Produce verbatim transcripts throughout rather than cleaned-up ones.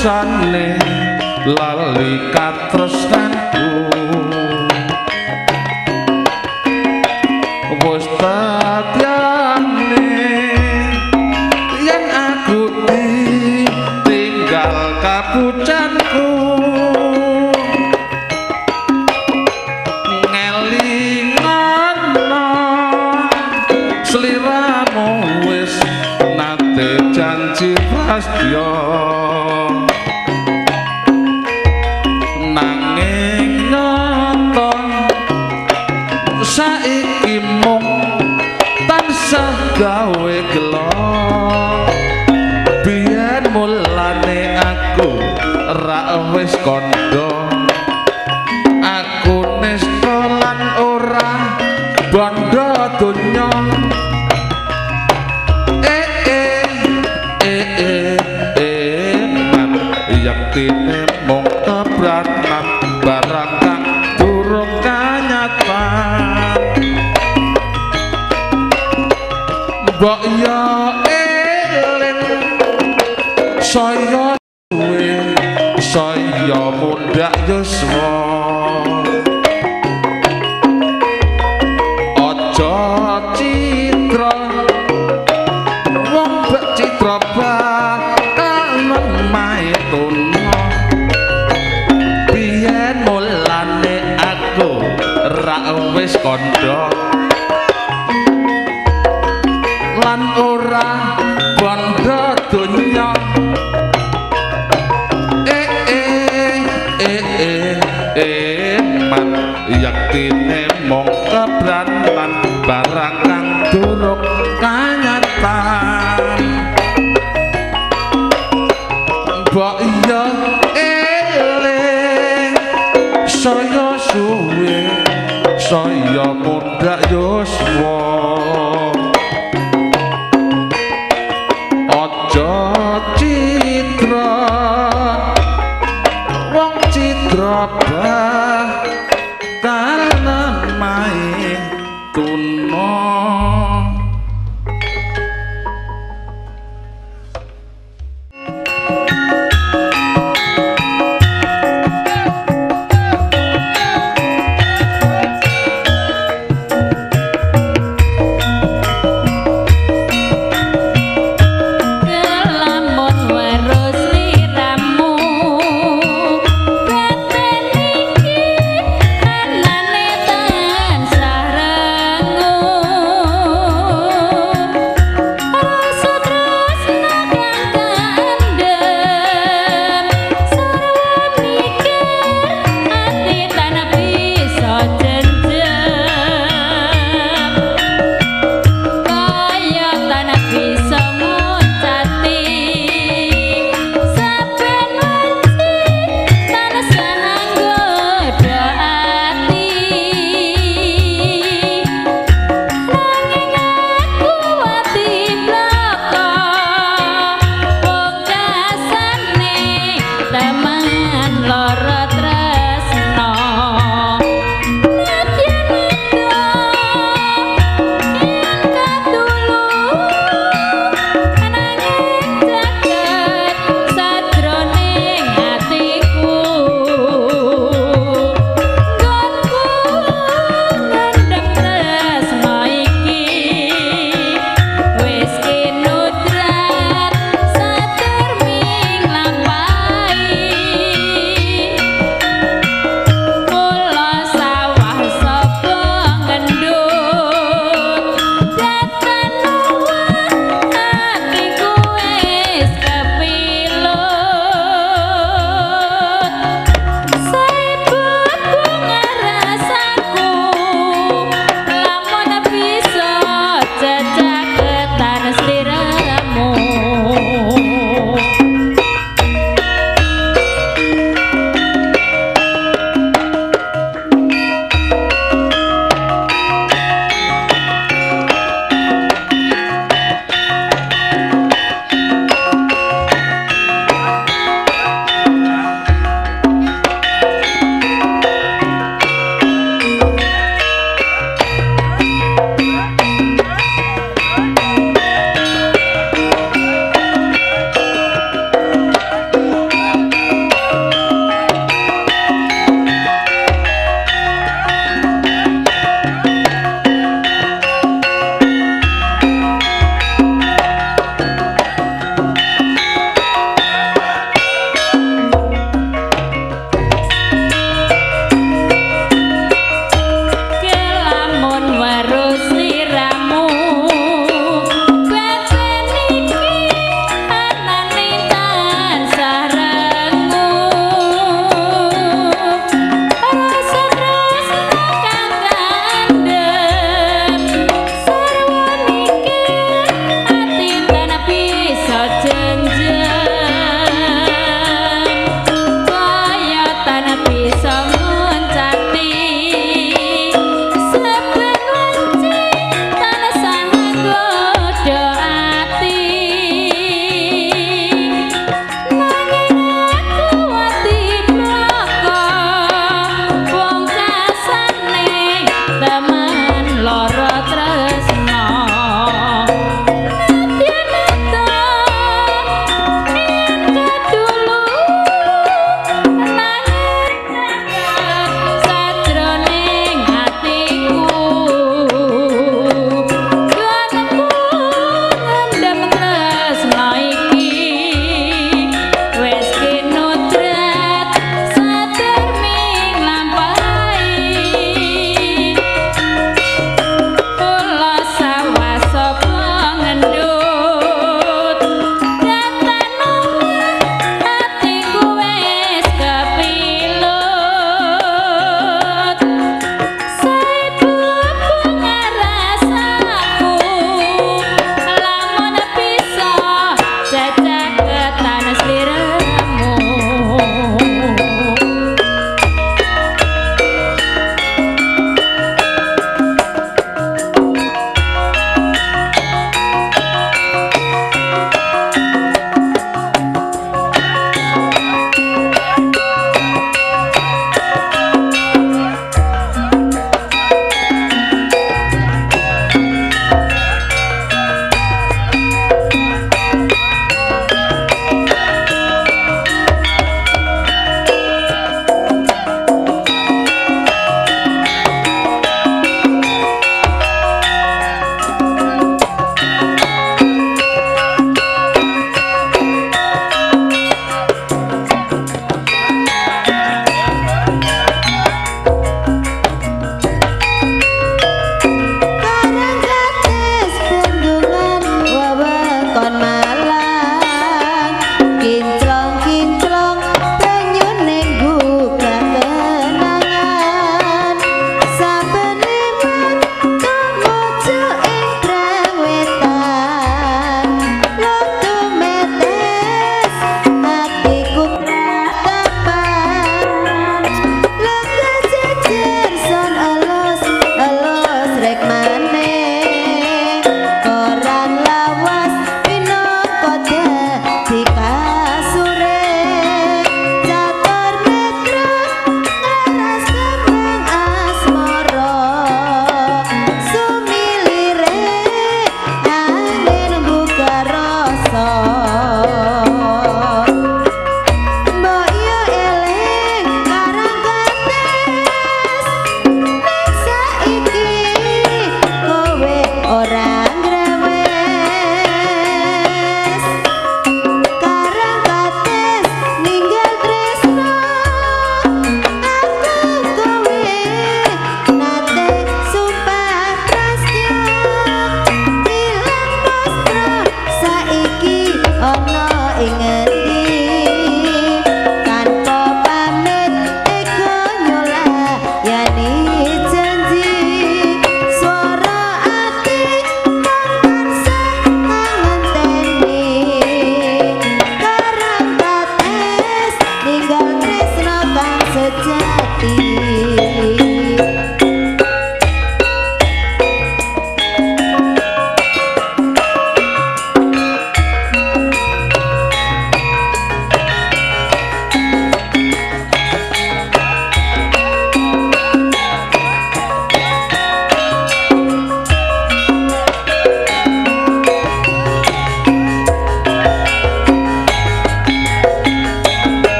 rasane lali katresnanku wis tatyane yen aku tinggal kapucanku ngelingana sliramu wis nate janji prasetya nanging nyata saiki mung tansah gawe gelo biyen mulane aku ra wis kandha aku nista lan ora bondo donya eh eh eh eh eh man yaktine mung kebranan barang kang durung kanyatan mbok yo eling saya suwe saya mundhak yuswa aja citra wong bek citra bakal memae tuna biyen mulane aku ra wis kandha lan ora bondo donya eh eh eh eh eh man yaktine mung kebranan barang kang durung kanyatan mbok iya eling saya suwe saya mundhak yuswa aja citra wong citra bakal nemae tuna lamun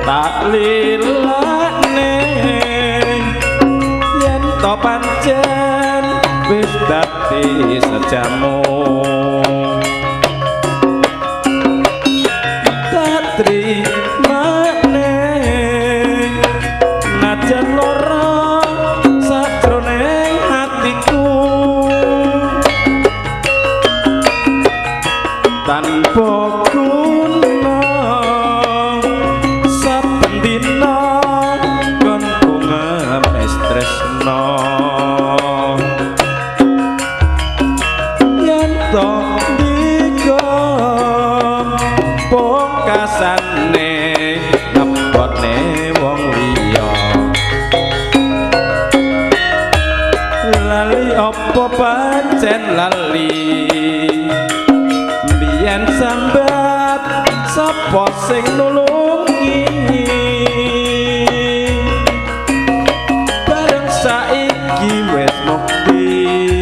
tak lilane yen to pancen wis dadi sejamu tak trimane najan lara sajroning hatiku tanpa guna saben dina kon ngemes tresno yen to dikon pungkasane ngepotne wong liya lali apa pancen lali biyen sambat sapa sing nulungi bareng saiki wis mukti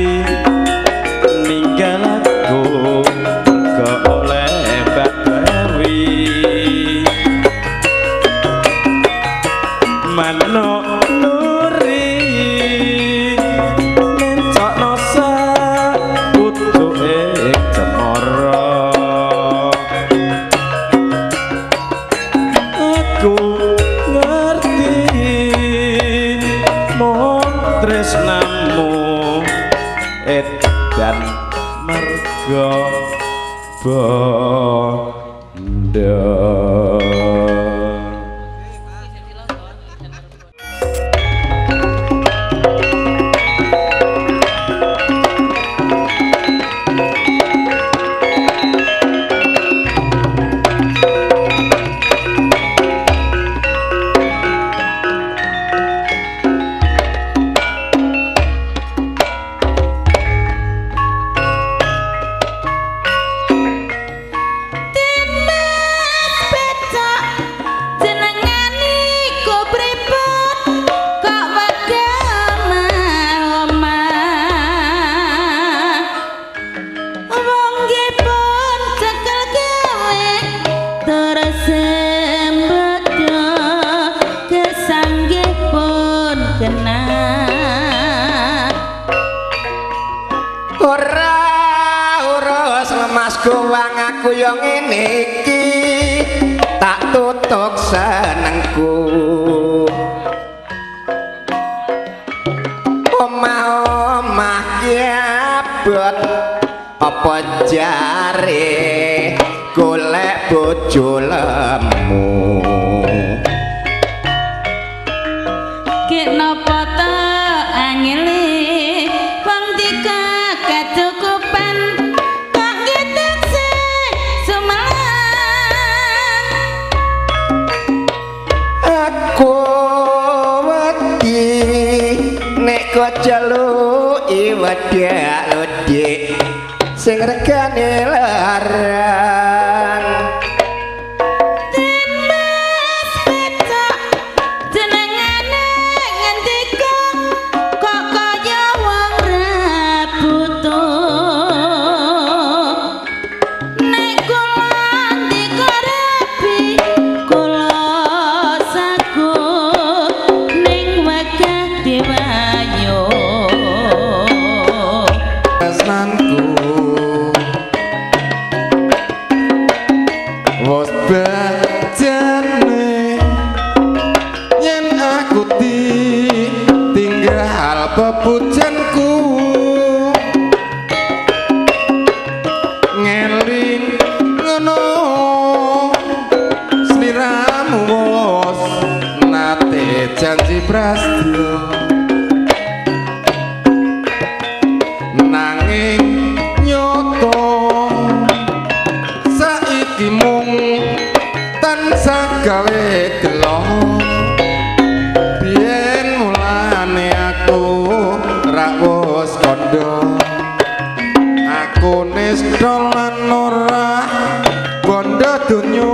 ninggal aku ke oleh Mbak Dewi manuk nuri mencokno sak putuke cemara aku ngerti mung tresnamu edan merga bondo Kuwang aku yo ngene iki tak tutuk senengku omah-omah ki abot apa jare golek bojo lemu ki napa ta angele wong tika kecukupan jaluki wedhek-wedhek sing regane larang Dimas petok jenengane ngendika kok kaya wong rebutuh nek kula ndika rabi kula saku ning wegah dewayu wos bajane yen aku tinggal pepujanku ngeling ngono sliramu wos nate janji prasetyo nanging nyoto saiki mung tansah gawe gelo biyen mulane aku ra wis kandha aku nista lan ora bondo donya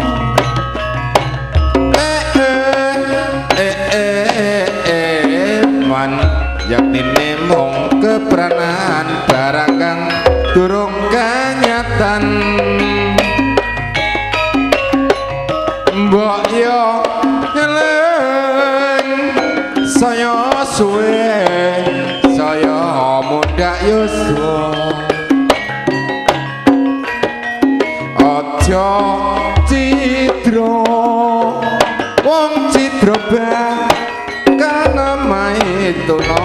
eh eh eh eh man yaknine mung kepranan barang kang durung kanyatan mbok yo eling saya suwe saya mundak yuswa aja citro wong citro bang kana maituna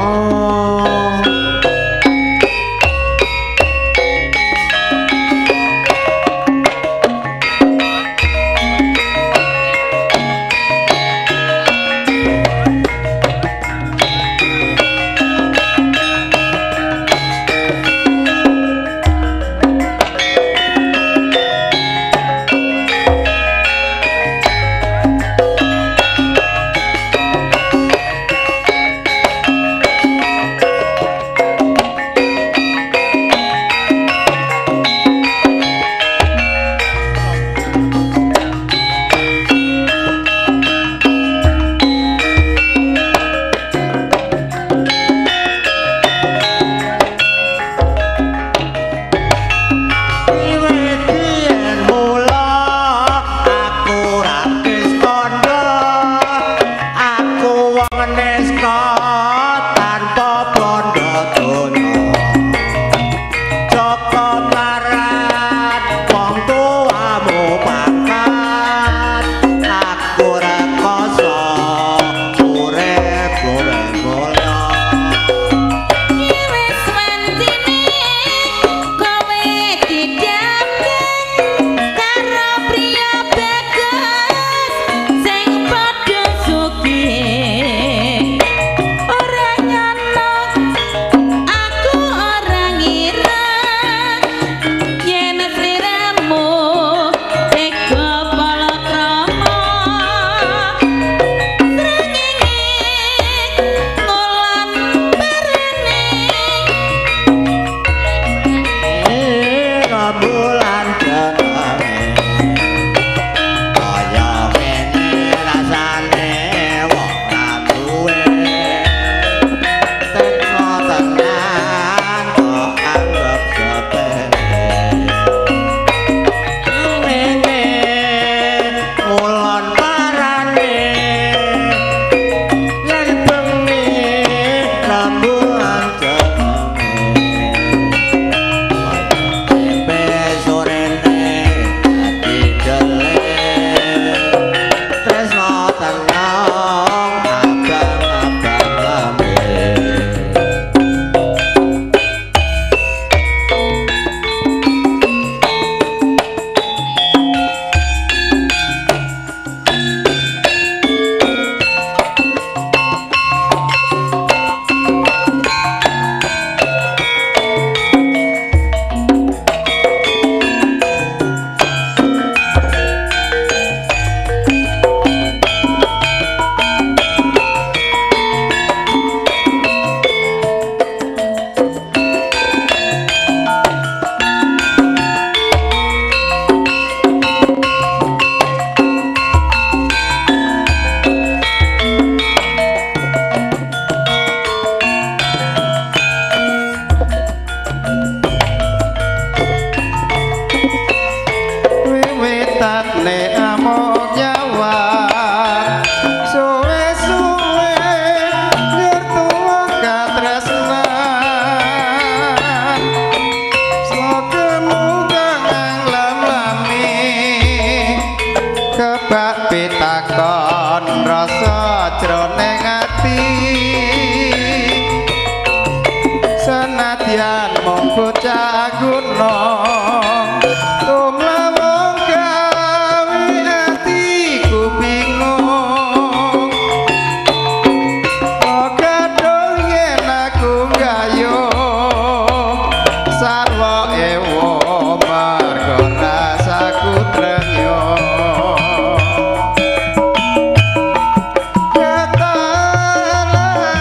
Kata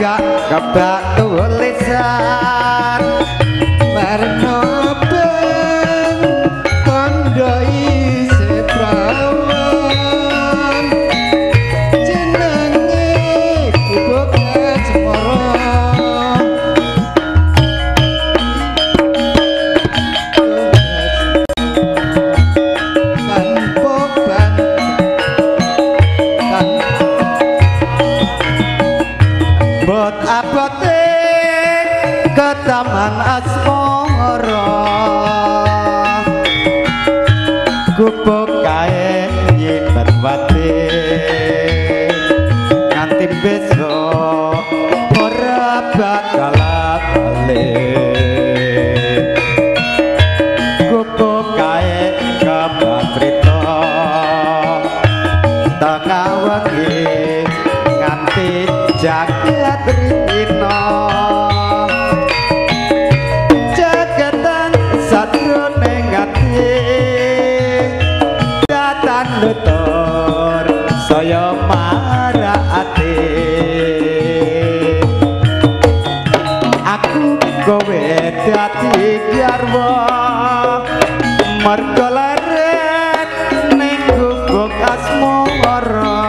jaga kebak tulisan Warna beng tondo isih prawan jenenge Gubuk Asmara tanpa ban bot abote ke taman asmara gubuk kae nyimpen wate nganti besok ora bakal balik gubuk kae kebatrita tengah wengi nganti jagat rina jagatan satrone ngati datan lutur saya marake aku kowe dadi garwa mergo leren ning gubuk asmara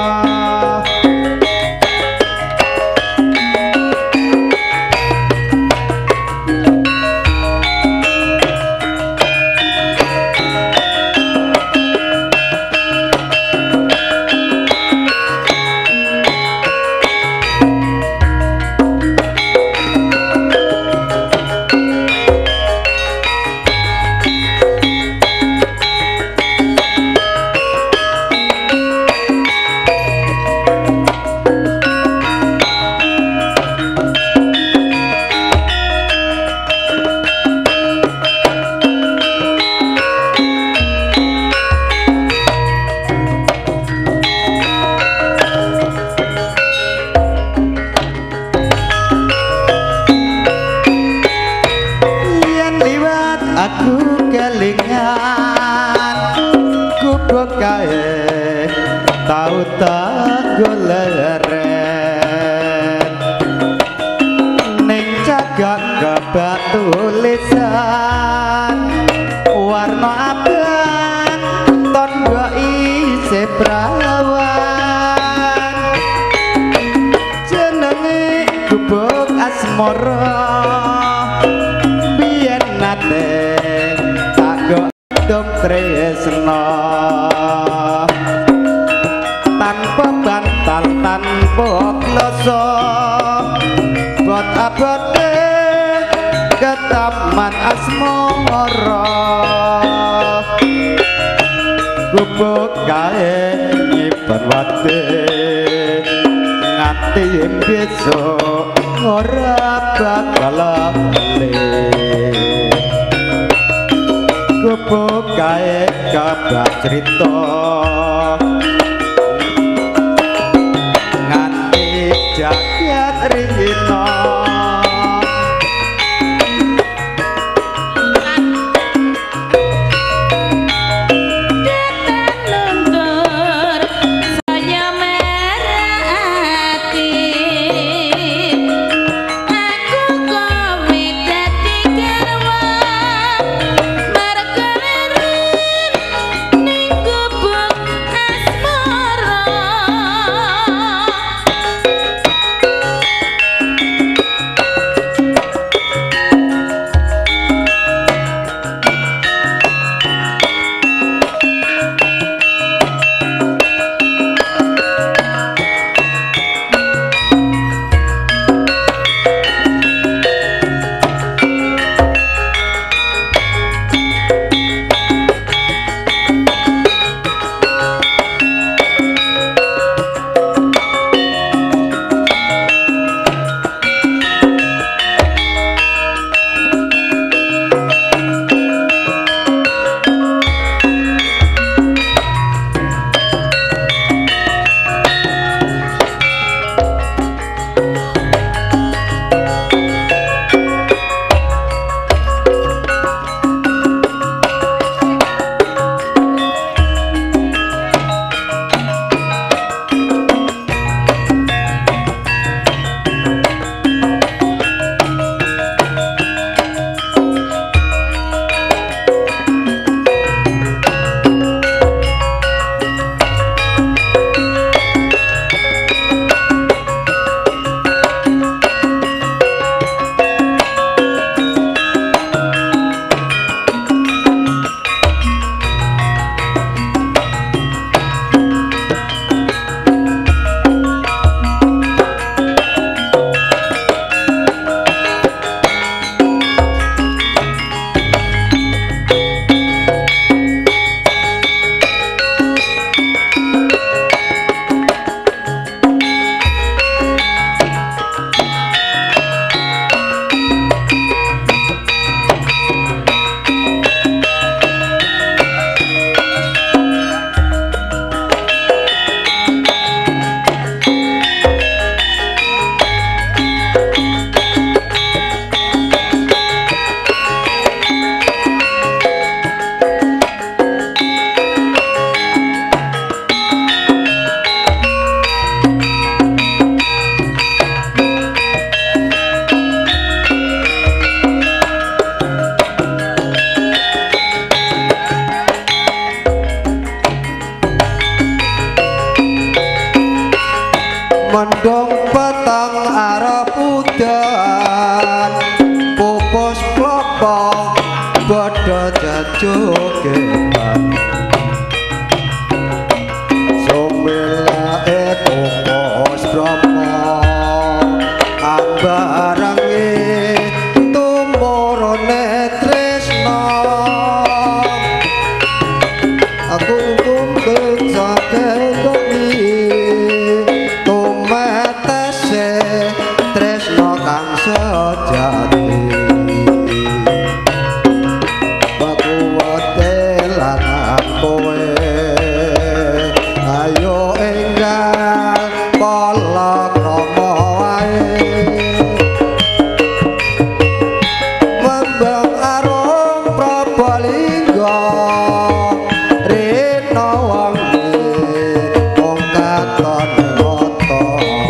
aku kelingan gubuk kae tau tak goleren ning jagat kebak tulisan warna abang tondo isih prawan jenenge gubuk asmara biyen nate dom tresna tanpa bantal tanpa kloso bot abote ke taman asmara gubuk kae nyimpen wate nganti besok ora bakal balik gubuk kae kabak cerita nganti jagat rina weteng arep udan pupus klopo padha jajogetan somelae pupus brahma ambarange tumurune tresna aku kumpul sakendoni tumetese tresna kang sejati bakuwate lan kowe ayo enggal kala krama wae Bambang Arum Prabalingga rena wangi wong katon mata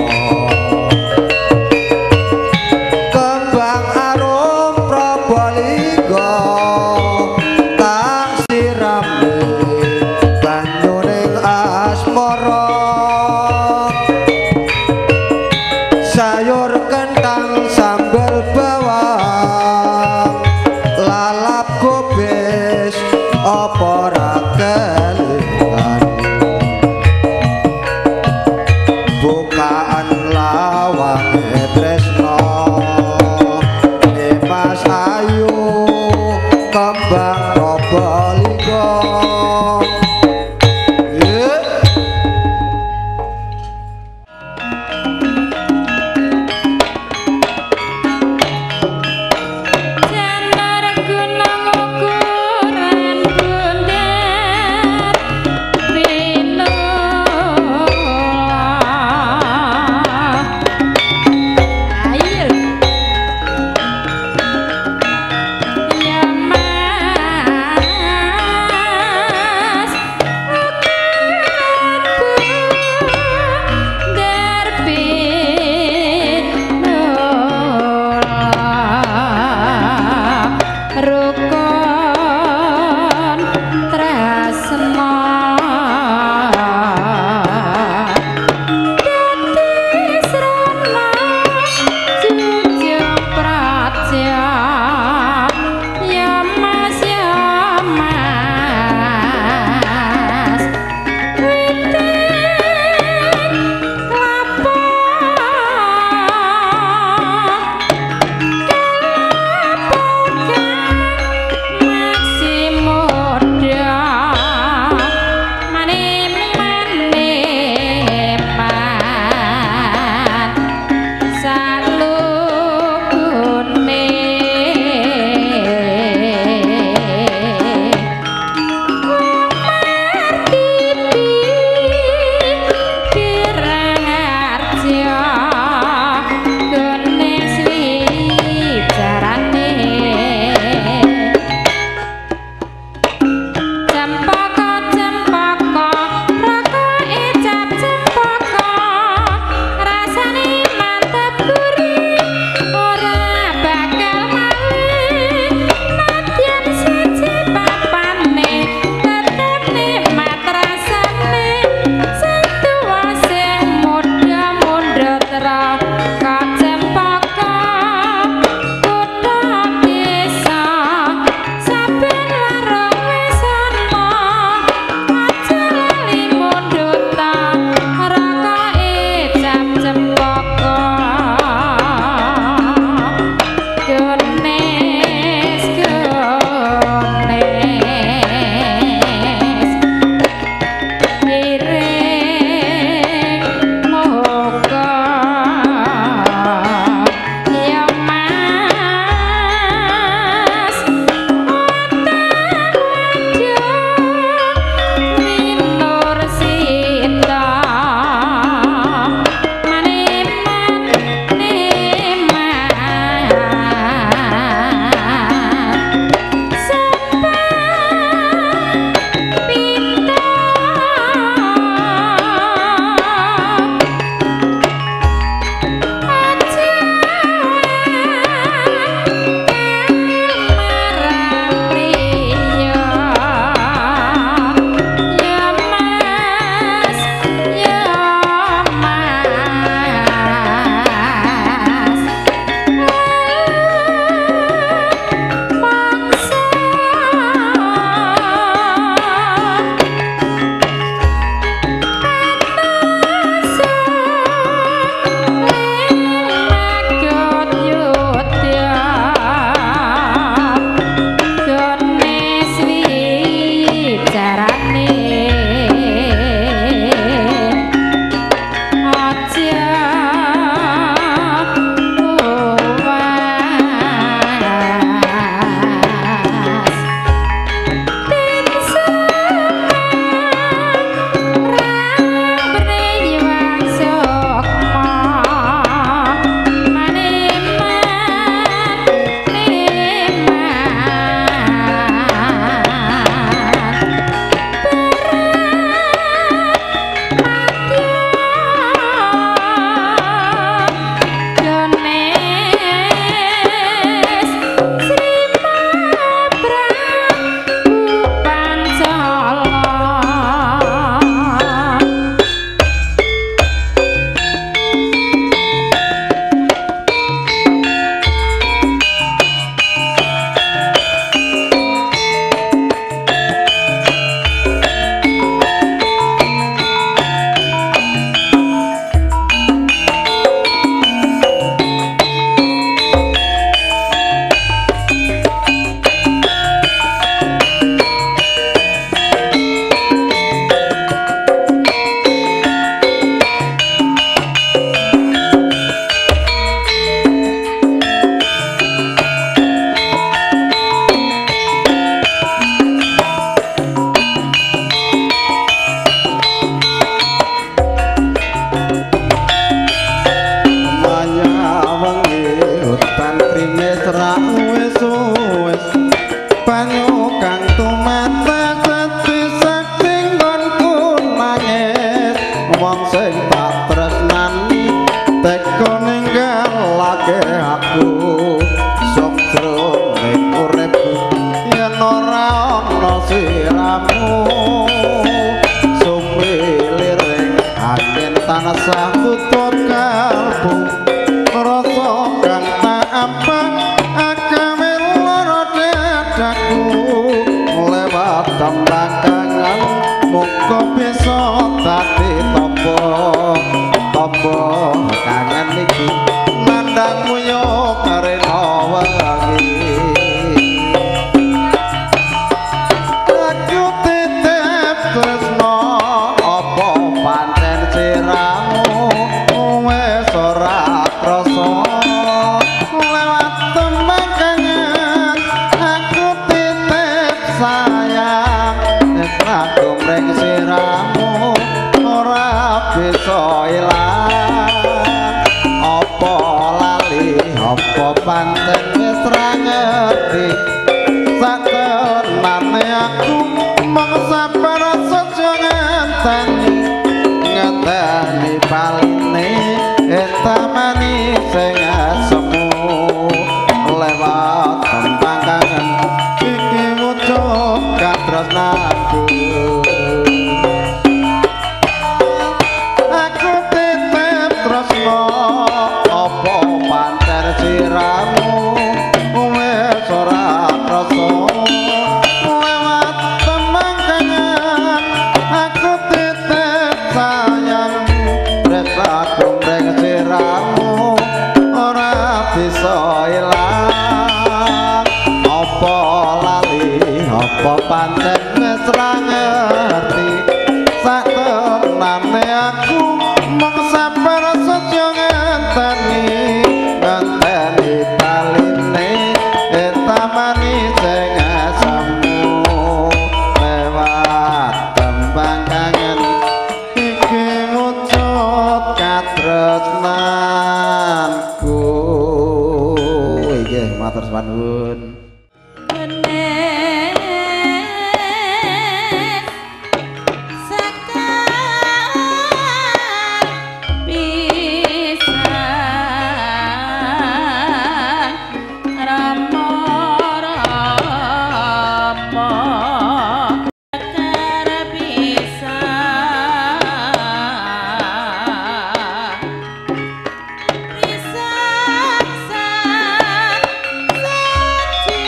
Kembang Arum Prabalingga tak sirami banyuning asmara sayur kentang sambal bawang lalap gobes apa ra kelingan bukaan lawange tresna Mas Ayu Kembang Prabalingga yeah. Janar gunung ukuran bundar pinula ayo ya mas ukuran bundar pinula rukun tresna dadi srana jujung praja ya mas ya mas witing lapor rak wis wis banyu kang tumatak dadi sakti nggonku nangis wong sing tak tresnani teka ninggalake aku sok jroning uripku yen ora ana siramu sumilir angin tansah tutut kalbu rasa kang tak apa akame lara dadaku lewat tembakangan muga bisa dadi tamba tamba kangen iki nandang muyo karena wangi aku titip tresno apa pancen siramu wis ora krasa lewat tembakangan aku titip sayang nek aku mreng siramu ora bisa ilang apa lali apa pancen wis ra ngerti satenane aku mung sabar saja ngenteni ngenteni paline entamani sing asemu lewat tembakangan iki wucuk katresnaku aku titip tresno apa pancen siramu wis ora krasa lewat tembakangan aku titip sayang tresnaku mreng siramu ora bisa ilang apa lali apa pancen wis ra ngerti satenane aku mung sabar saja ngenteni ngenteni paline entamani sing asemu lewat tembakangan iki wujud katresnanku nggih matur suwun Bisa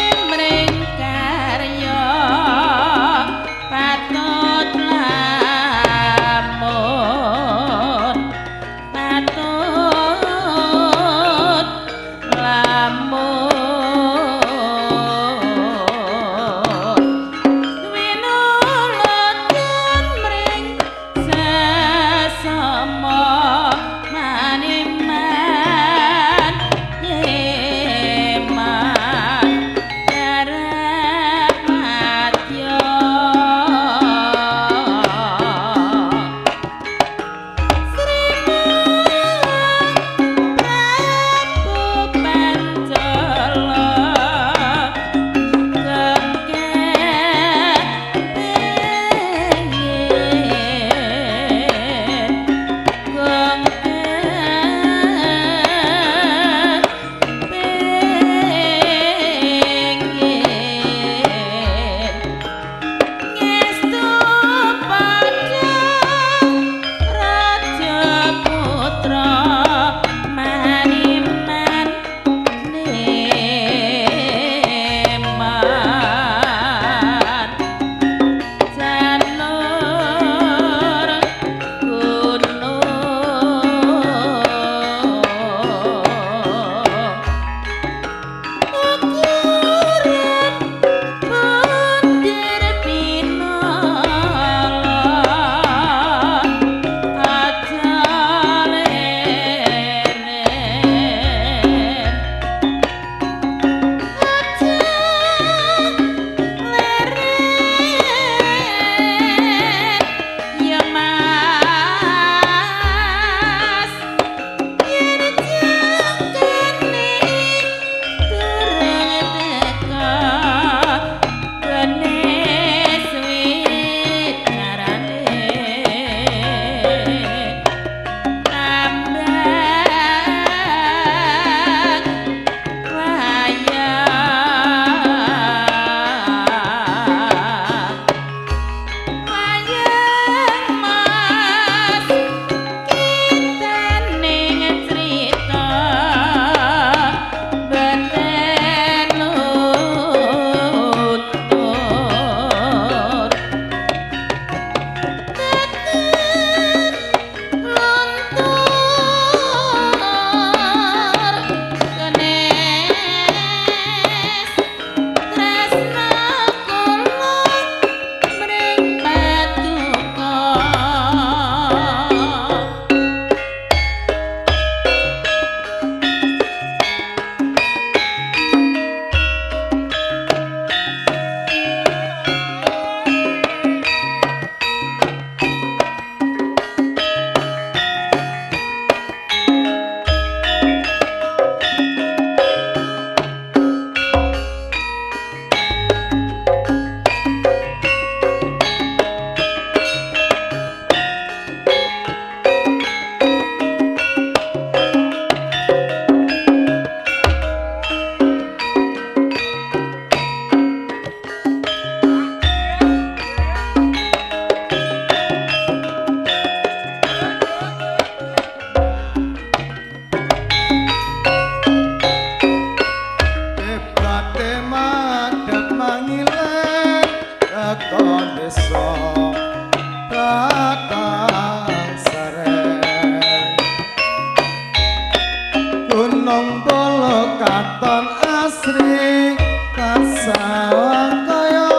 gunung bolo katon asri kasawang kaya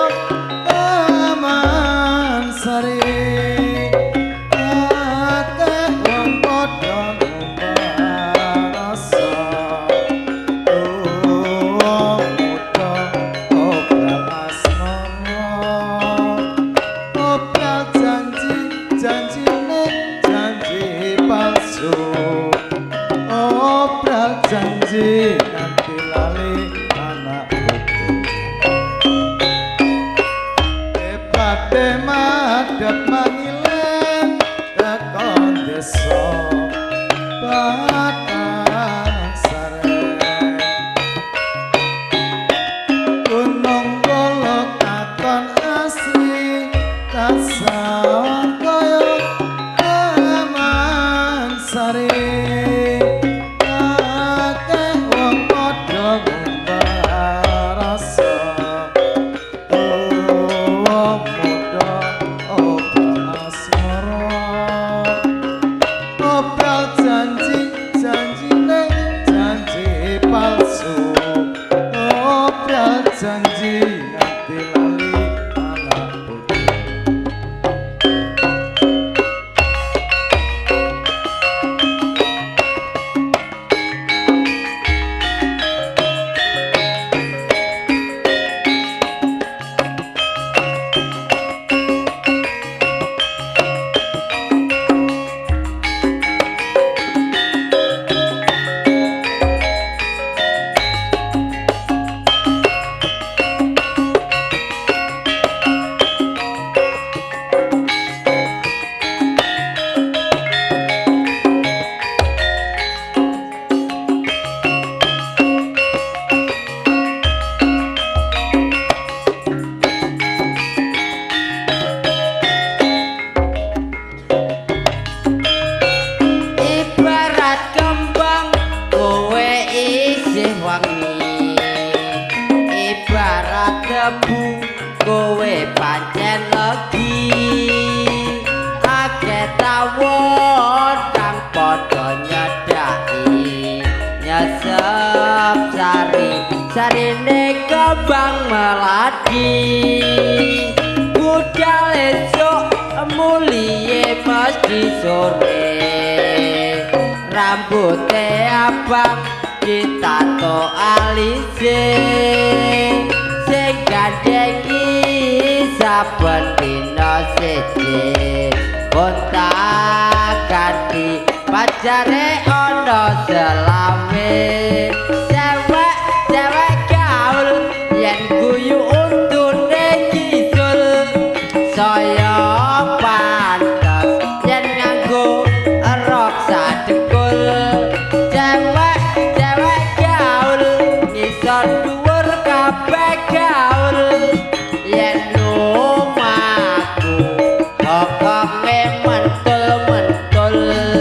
taman sari akeh wong padha ngumbah rasa wong muda obral asmara obral janji janjine janji palsu obral janji nanti lali anak putu epate madhep mangilen tekon desa Batang Sareng gunung bolo katon asri kasawang kaya taman sari akeh wong padha ngumbah rasa wong muda obral asmara obral janji janjine janji palsu obral janji nanti lali anak putu ibarat kembang kowe isih wangi ibarat debu kowe pancen legi akeh tawon kang padha nyedaki nyesep sari sarine kembang melati budal esuk mulie mesti sore rambute abang ditato alise sing gandhengi saben dina siji kontak-ganti pacare ana selawe cewek cewek gaul yen guyu untune kisul saya pantes yen nganggo rok sadekul cewek cewek gaul ngisor dhuwur kabeh gaul yen lumaku pokoke mentul-mentul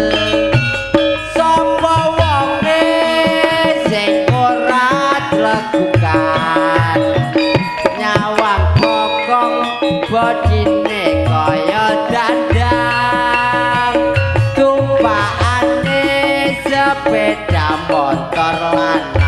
sapa wonge sing ora legukan nyawang bokong bodine kaya dandang tumpakane sepeda motor lan